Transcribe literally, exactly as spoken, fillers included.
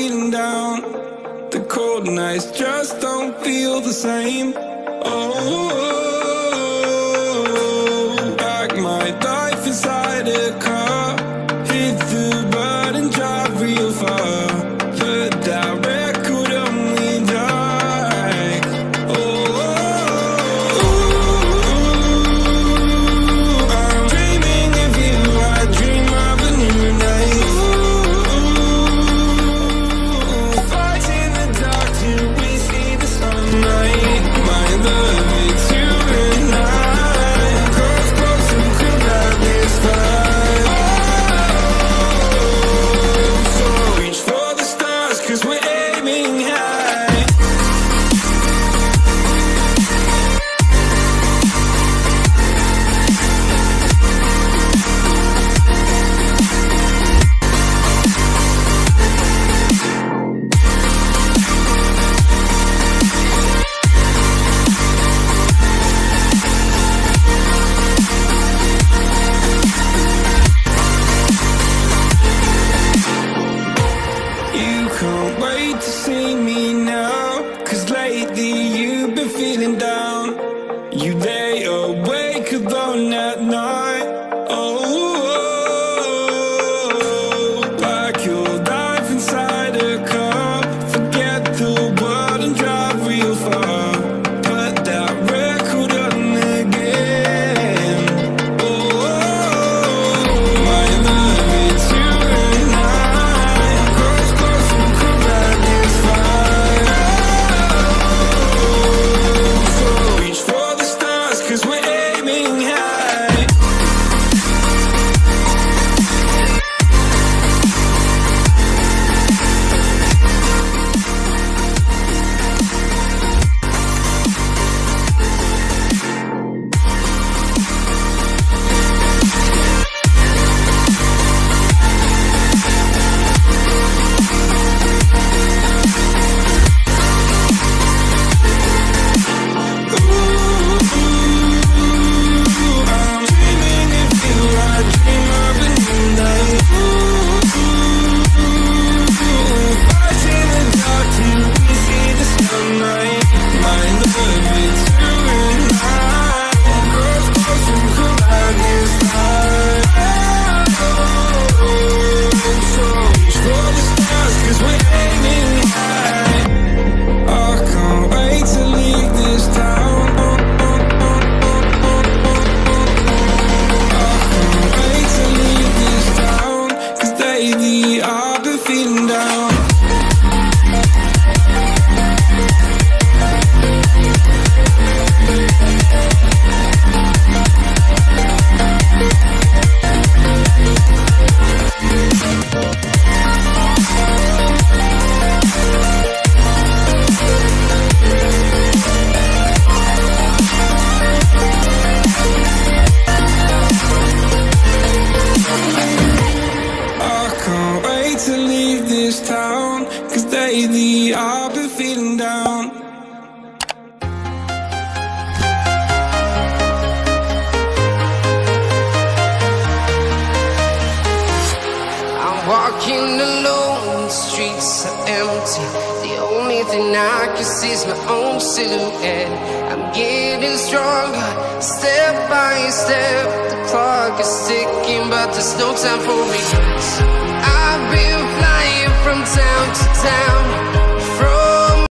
feeling down. The cold nights just don't feel the same. Oh, like my life inside a car. Hit the button, drive real far. Put that record on me like. Oh, I'm dreaming of you. I dream of a new night. Fight in the dark till we see the sunlight. My love, it's you and I. Close, close, and could have this fight. So reach for the stars, 'cause we're aiming high. You can't wait to see me now, 'cause lately you've been feeling down. You lay awake alone at night. Oh, like your life inside a car. Forget the world and drive real far. Put that record on again. Oh, my love, it's you and I. Close, close, and could have this fight. So reach for the stars, 'cause we're aiming high. I'm dreaming of you. I dream of a new night. Fight in the dark till we see the sunlight. My love, it's you and I. Close, close, and could have this fight. So reach for the stars, 'cause we're aiming high. I can't wait to leave this town. Wait to leave this town, 'cause lately I've been feeling down. I can't wait to leave this town, 'cause lately I've been feeling down. I'm walking alone, the streets are empty. The only thing I can see is my own silhouette. I'm getting stronger, step by step. The clock is ticking, but there's no time for regrets. I've been flying from town to town,